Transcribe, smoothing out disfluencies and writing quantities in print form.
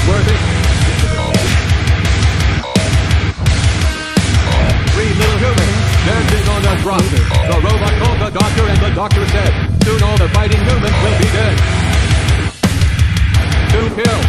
worthy. 3 little humans dancing on the ground. The robot called the doctor and the doctor said, soon all the fighting humans will be dead. 2 kills.